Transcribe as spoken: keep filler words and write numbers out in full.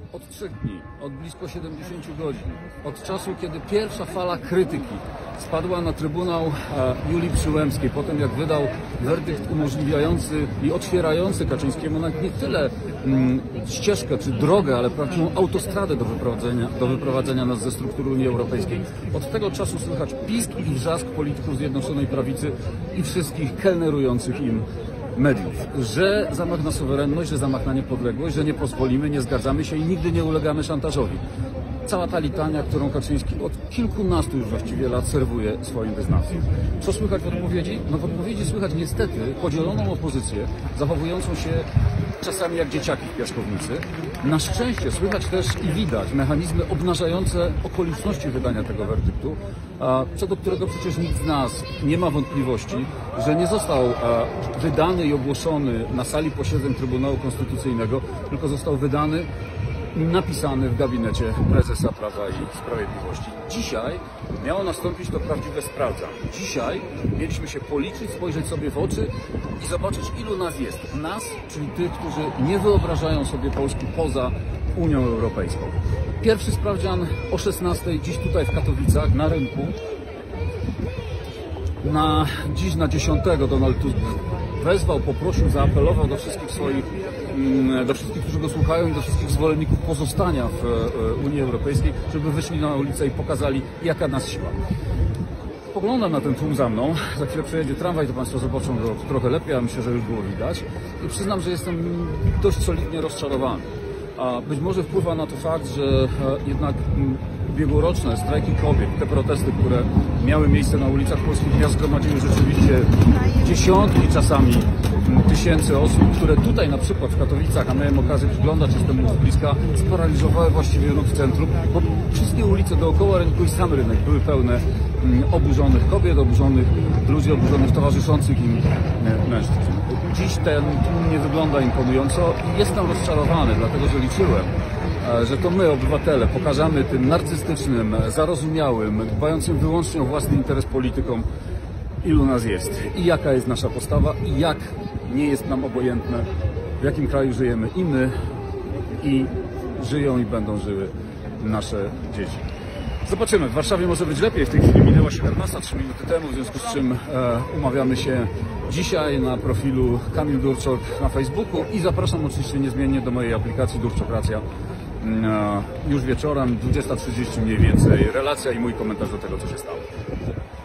od trzech dni, od blisko siedemdziesięciu godzin, od czasu, kiedy pierwsza fala krytyki spadła na Trybunał Julii Przyłębskiej, po tym jak wydał werdykt umożliwiający i otwierający Kaczyńskiemu nawet nie tyle mm, ścieżkę czy drogę, ale prawdziwą autostradę do wyprowadzenia, do wyprowadzenia nas ze struktury Unii Europejskiej. Od tego czasu słychać pisk i wrzask polityków Zjednoczonej Prawicy i wszystkich kelnerujących im mediów, że zamach na suwerenność, że zamach na niepodległość, że nie pozwolimy, nie zgadzamy się i nigdy nie ulegamy szantażowi. Cała ta litania, którą Kaczyński od kilkunastu już właściwie lat serwuje swoim wyznawcom. Co słychać w odpowiedzi? No w odpowiedzi słychać niestety podzieloną opozycję, zachowującą się czasami jak dzieciaki w piaskownicy. Na szczęście słychać też i widać mechanizmy obnażające okoliczności wydania tego werdyktu, co do którego przecież nikt z nas nie ma wątpliwości, że nie został wydany i ogłoszony na sali posiedzeń Trybunału Konstytucyjnego, tylko został wydany napisany w gabinecie prezesa Prawa i Sprawiedliwości. Dzisiaj miało nastąpić to prawdziwe sprawdzanie. Dzisiaj mieliśmy się policzyć, spojrzeć sobie w oczy i zobaczyć, ilu nas jest. Nas, czyli tych, którzy nie wyobrażają sobie Polski poza Unią Europejską. Pierwszy sprawdzian o szesnastej, dziś tutaj w Katowicach, na rynku. Na, dziś na dziesiątego Donald Tusk wezwał, poprosił, zaapelował do wszystkich swoich, do wszystkich, którzy go słuchają i do wszystkich zwolenników pozostania w Unii Europejskiej, żeby wyszli na ulicę i pokazali, jaka nas siła. Spoglądam na ten tłum za mną, za chwilę przejedzie tramwaj, to Państwo zobaczą go trochę lepiej, a myślę, że już było widać. I przyznam, że jestem dość solidnie rozczarowany. A być może wpływa na to fakt, że jednak ubiegłoroczne strajki kobiet, te protesty, które miały miejsce na ulicach polskich miast, zgromadziły rzeczywiście dziesiątki czasami tysięcy osób, które tutaj na przykład w Katowicach, a miałem okazję przyglądać się temu z bliska, sparaliżowały właściwie ruch w centrum, bo wszystkie ulice dookoła rynku i sam rynek były pełne oburzonych kobiet, oburzonych ludzi, oburzonych towarzyszących im mężczyzn. Dziś ten tłum nie wygląda imponująco i jestem rozczarowany, dlatego że liczyłem, że to my, obywatele, pokażemy tym narcystycznym, zarozumiałym, dbającym wyłącznie o własny interes politykom, ilu nas jest i jaka jest nasza postawa i jak nie jest nam obojętne, w jakim kraju żyjemy i my, i żyją i będą żyły nasze dzieci. Zobaczymy. W Warszawie może być lepiej. W tej chwili minęła siedemnasta, trzy minuty temu, w związku z czym e, umawiamy się dzisiaj na profilu Kamil Durczok na Facebooku i zapraszam oczywiście niezmiennie do mojej aplikacji Durczokracja e, już wieczorem, dwudziesta trzydzieści mniej więcej, relacja i mój komentarz do tego, co się stało.